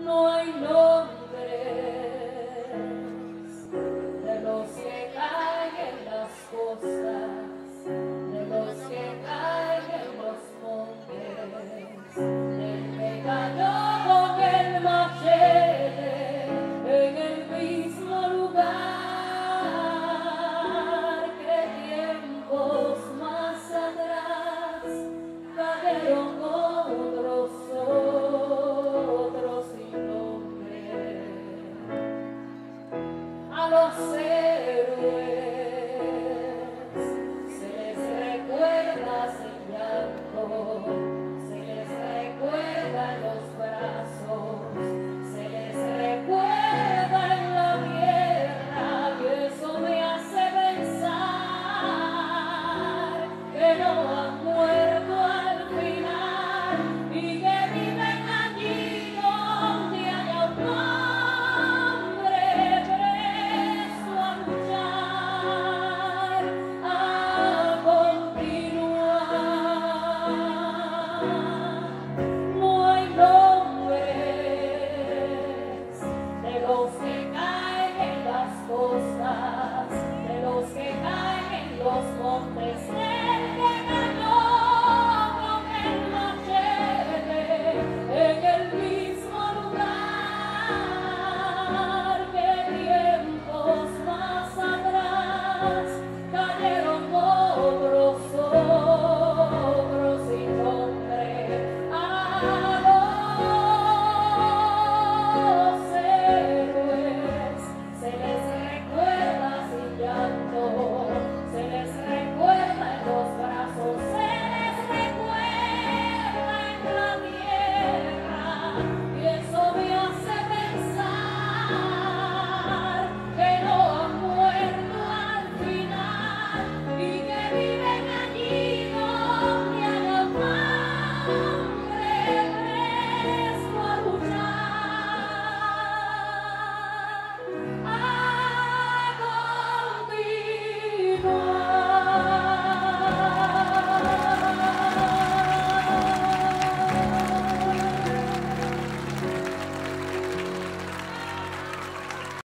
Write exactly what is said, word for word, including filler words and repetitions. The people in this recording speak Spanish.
no hay nombres de los que caen en las costas, de los que caen en los montes, del que cayó con el machete en el mismo lugar que tiempos más atrás cayeron otros, otros sin nombre. A los